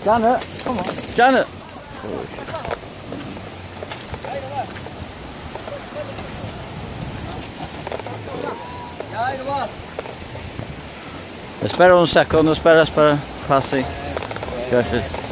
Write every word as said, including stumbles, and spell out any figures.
Janet, come on. Janet! Espera un segundo, espera, espera. Pase. Gracias.